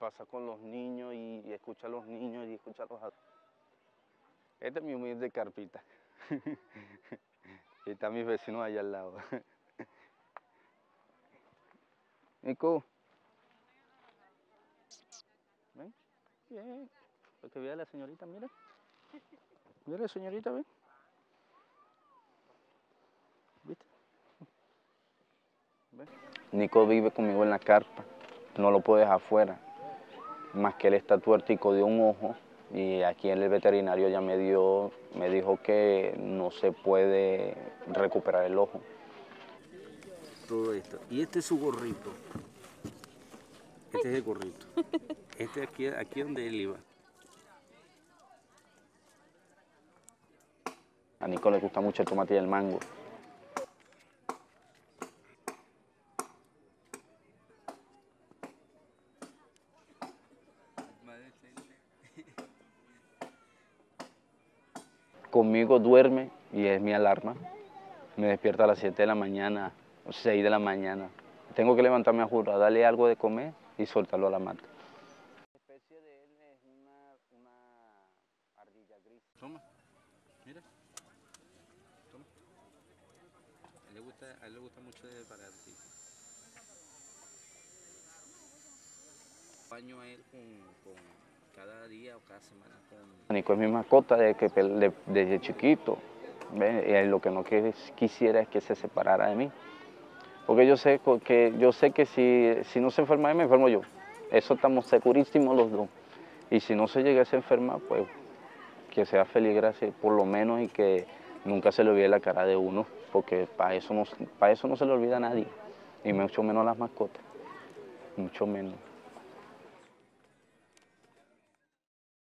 pasa con los niños y escucha a los niños y escucha a los adultos. Este es mi humilde carpita. Y están mis vecinos allá al lado. Nico. Ven, bien. Lo que vea la señorita, mira. Mira la señorita, ven. ¿Viste? ¿Ven? Nico vive conmigo en la carpa. No lo puedo dejar afuera. Más que él está tuertico de un ojo. Y aquí el veterinario ya me dijo que no se puede recuperar el ojo. Todo esto. Y este es su gorrito. Este es el gorrito. Este aquí es donde él iba. A Nico le gusta mucho el tomate y el mango. Conmigo duerme y es mi alarma. Me despierta a las 7 de la mañana, o 6 de la mañana. Tengo que levantarme a jurar, darle algo de comer y soltarlo a la mata. La especie de él es una ardilla gris. Toma, mira. Toma. A él le gusta mucho parar aquí. Baño a él con cada día o cada semana. Nico es mi mascota desde chiquito. Y lo que no quisiera es que se separara de mí. Porque yo sé que si no se enferma él, me enfermo yo. Eso estamos segurísimos los dos. Y si no se llegase a enfermar, pues que sea feliz, gracias, por lo menos, y que nunca se le olvide la cara de uno, porque para eso no se le olvida a nadie, y mucho menos a las mascotas, mucho menos.